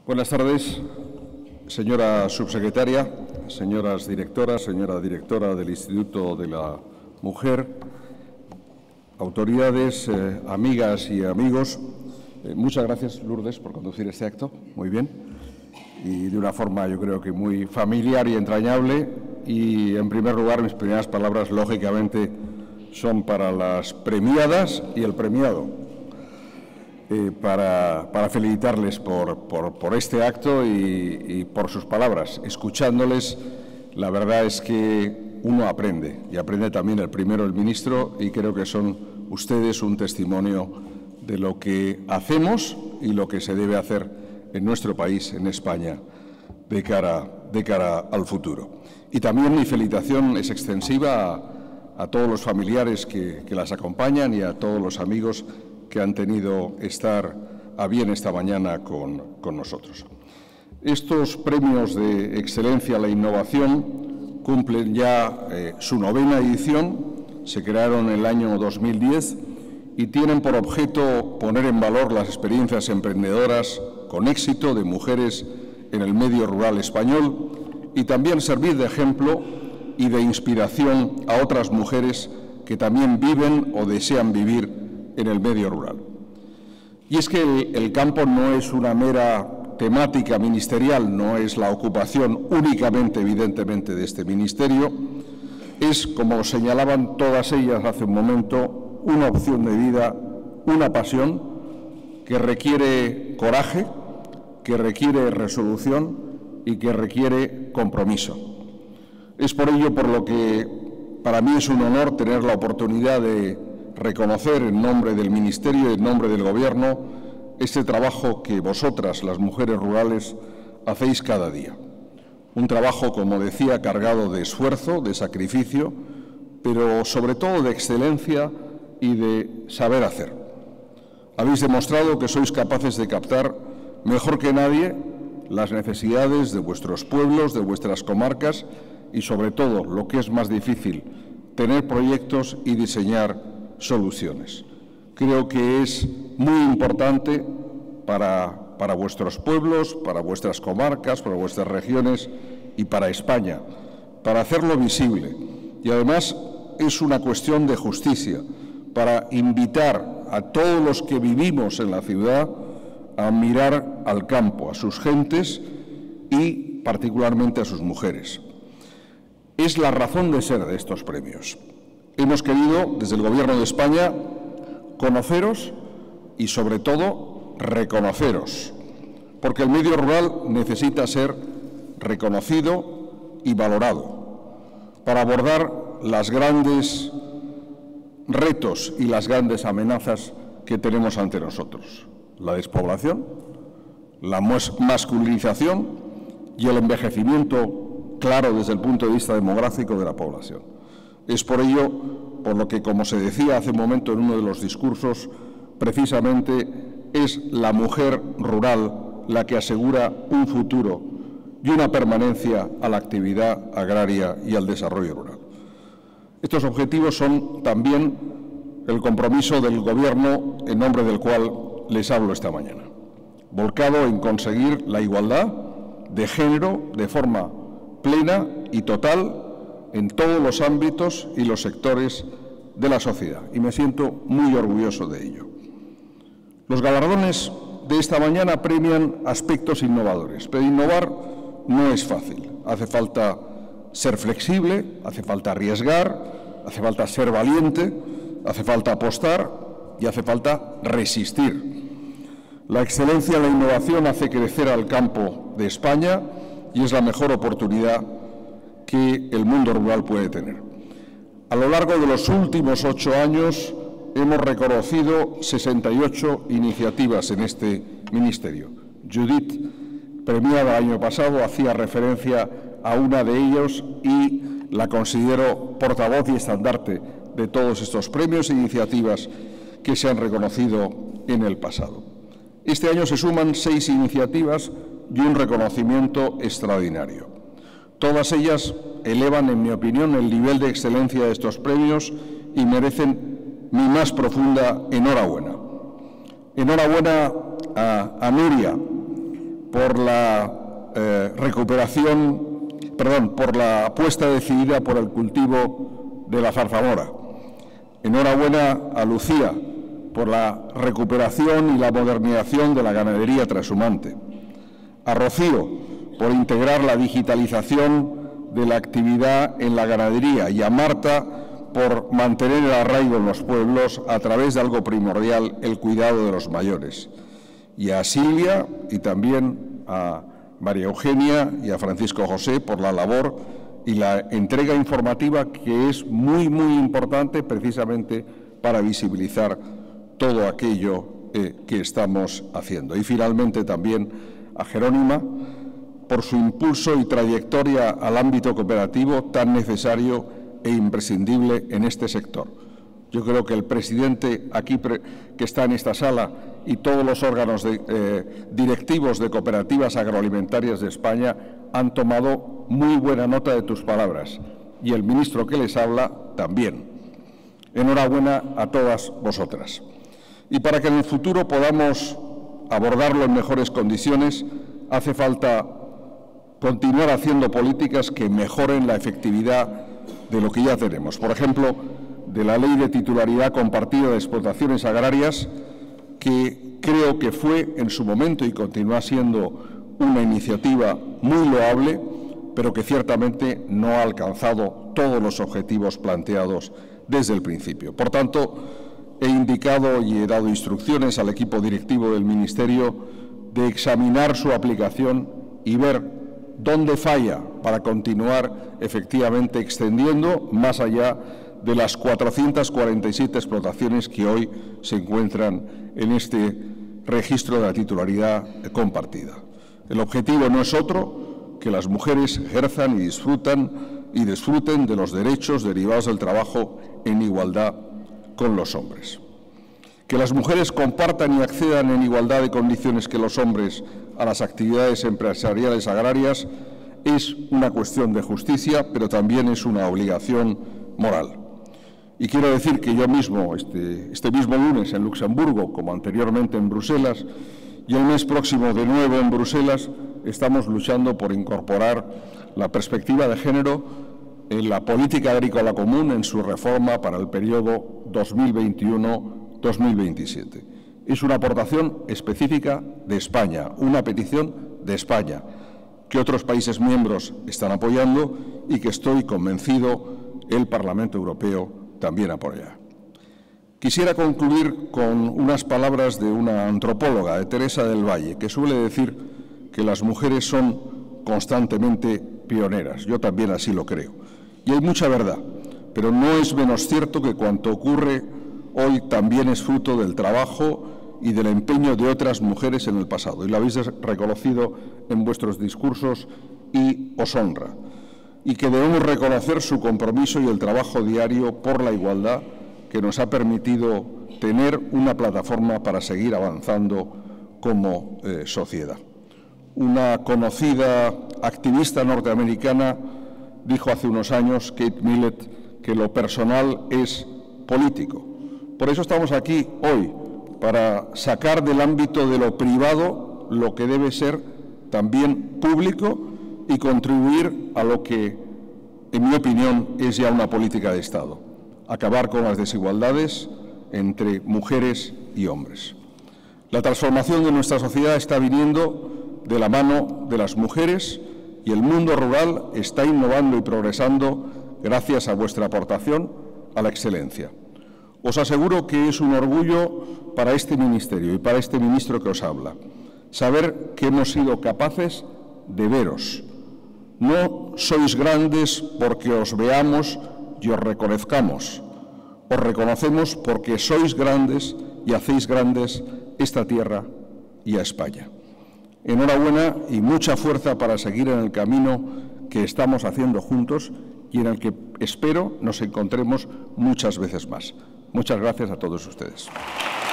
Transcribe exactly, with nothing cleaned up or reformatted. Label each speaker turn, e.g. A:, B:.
A: Buenas tardes, señora subsecretaria, señoras directoras, señora directora del Instituto de la Mujer, autoridades, eh, amigas y amigos. Eh, muchas gracias, Lourdes, por conducir este acto. Muy bien. Y de una forma, yo creo que muy familiar y entrañable. Y, en primer lugar, mis primeras palabras, lógicamente, son para las premiadas y el premiado. Eh, para, para felicitarles por, por, por este acto y, y por sus palabras. Escuchándoles, la verdad es que uno aprende, y aprende también el primero, el ministro, y creo que son ustedes un testimonio de lo que hacemos y lo que se debe hacer en nuestro país, en España, de cara, de cara al futuro. Y también mi felicitación es extensiva a, a todos los familiares que, que las acompañan y a todos los amigos que han tenido estar a bien esta mañana con, con nosotros. Estos premios de excelencia a la innovación cumplen ya eh, su novena edición, se crearon en el año dos mil diez y tienen por objeto poner en valor las experiencias emprendedoras con éxito de mujeres en el medio rural español y también servir de ejemplo y de inspiración a otras mujeres que también viven o desean vivir en el medio rural. Y es que el, el campo no es una mera temática ministerial, no es la ocupación únicamente, evidentemente, de este ministerio, es, como señalaban todas ellas hace un momento, una opción de vida, una pasión que requiere coraje, que requiere resolución y que requiere compromiso. Es por ello por lo que para mí es un honor tener la oportunidad de reconocer en nombre del Ministerio y en nombre del Gobierno este trabajo que vosotras, las mujeres rurales, hacéis cada día. Un trabajo, como decía, cargado de esfuerzo, de sacrificio, pero sobre todo de excelencia y de saber hacer. Habéis demostrado que sois capaces de captar mejor que nadie las necesidades de vuestros pueblos, de vuestras comarcas y, sobre todo, lo que es más difícil, tener proyectos y diseñar soluciones. Creo que es muy importante para, para vuestros pueblos, para vuestras comarcas, para vuestras regiones y para España, para hacerlo visible. Y además es una cuestión de justicia, para invitar a todos los que vivimos en la ciudad a mirar al campo, a sus gentes y particularmente a sus mujeres. Es la razón de ser de estos premios. Hemos querido, desde el Gobierno de España, conoceros y, sobre todo, reconoceros, porque el medio rural necesita ser reconocido y valorado para abordar los grandes retos y las grandes amenazas que tenemos ante nosotros: la despoblación, la masculinización y el envejecimiento, claro, desde el punto de vista demográfico de la población. Es por ello por lo que, como se decía hace un momento en uno de los discursos, precisamente es la mujer rural la que asegura un futuro y una permanencia a la actividad agraria y al desarrollo rural. Estos objetivos son también el compromiso del Gobierno en nombre del cual les hablo esta mañana, volcado en conseguir la igualdad de género de forma plena y total en todos los ámbitos y los sectores de la sociedad, y me siento muy orgulloso de ello. Los galardones de esta mañana premian aspectos innovadores, pero innovar no es fácil. Hace falta ser flexible, hace falta arriesgar, hace falta ser valiente, hace falta apostar y hace falta resistir. La excelencia en la innovación hace crecer al campo de España y es la mejor oportunidad que el mundo rural puede tener. A lo largo de los últimos ocho años hemos reconocido sesenta y ocho iniciativas en este ministerio. Judith, premiada el año pasado, hacía referencia a una de ellas y la considero portavoz y estandarte de todos estos premios e iniciativas que se han reconocido en el pasado. Este año se suman seis iniciativas y un reconocimiento extraordinario. Todas ellas elevan, en mi opinión, el nivel de excelencia de estos premios y merecen mi más profunda enhorabuena. Enhorabuena a, a Nuria por la eh, recuperación, perdón, por la apuesta decidida por el cultivo de la zarzamora. Enhorabuena a Lucía por la recuperación y la modernización de la ganadería trashumante. A Rocío por integrar la digitalización de la actividad en la ganadería y a Marta por mantener el arraigo en los pueblos a través de algo primordial, el cuidado de los mayores. Y a Silvia y también a María Eugenia y a Francisco José por la labor y la entrega informativa que es muy, muy importante precisamente para visibilizar todo aquello eh, que estamos haciendo. Y finalmente también a Jerónima por su impulso y trayectoria al ámbito cooperativo tan necesario e imprescindible en este sector. Yo creo que el presidente aquí que está en esta sala y todos los órganos de, eh, directivos de cooperativas agroalimentarias de España han tomado muy buena nota de tus palabras y el ministro que les habla también. Enhorabuena a todas vosotras. Y para que en el futuro podamos abordarlo en mejores condiciones, hace falta continuar haciendo políticas que mejoren la efectividad de lo que ya tenemos. Por ejemplo, de la Ley de Titularidad Compartida de Explotaciones Agrarias, que creo que fue en su momento y continúa siendo una iniciativa muy loable, pero que ciertamente no ha alcanzado todos los objetivos planteados desde el principio. Por tanto, he indicado y he dado instrucciones al equipo directivo del Ministerio de examinar su aplicación y ver dónde falla para continuar efectivamente extendiendo más allá de las cuatrocientas cuarenta y siete explotaciones que hoy se encuentran en este registro de la titularidad compartida. El objetivo no es otro que las mujeres ejerzan y disfrutan y disfruten de los derechos derivados del trabajo en igualdad con los hombres. Que las mujeres compartan y accedan en igualdad de condiciones que los hombres a las actividades empresariales agrarias es una cuestión de justicia, pero también es una obligación moral. Y quiero decir que yo mismo, este, este mismo lunes en Luxemburgo, como anteriormente en Bruselas, y el mes próximo de nuevo en Bruselas, estamos luchando por incorporar la perspectiva de género en la política agrícola común en su reforma para el periodo dos mil veintiuno dos mil veintisiete. Es una aportación específica de España, una petición de España, que otros países miembros están apoyando y que estoy convencido el Parlamento Europeo también apoya. Quisiera concluir con unas palabras de una antropóloga, de Teresa del Valle, que suele decir que las mujeres son constantemente pioneras. Yo también así lo creo. Y hay mucha verdad, pero no es menos cierto que cuanto ocurre hoy también es fruto del trabajo y del empeño de otras mujeres en el pasado. Y lo habéis reconocido en vuestros discursos y os honra. Y que debemos reconocer su compromiso y el trabajo diario por la igualdad que nos ha permitido tener una plataforma para seguir avanzando como eh, sociedad. Una conocida activista norteamericana dijo hace unos años, Kate Millett, que lo personal es político. Por eso estamos aquí hoy, para sacar del ámbito de lo privado lo que debe ser también público y contribuir a lo que, en mi opinión, es ya una política de Estado. Acabar con las desigualdades entre mujeres y hombres. La transformación de nuestra sociedad está viniendo de la mano de las mujeres y el mundo rural está innovando y progresando gracias a vuestra aportación a la excelencia. Os aseguro que es un orgullo para este ministerio y para este ministro que os habla saber que hemos sido capaces de veros. No sois grandes porque os veamos y os reconozcamos. Os reconocemos porque sois grandes y hacéis grandes esta tierra y a España. Enhorabuena y mucha fuerza para seguir en el camino que estamos haciendo juntos y en el que espero nos encontremos muchas veces más. Muchas gracias a todos ustedes.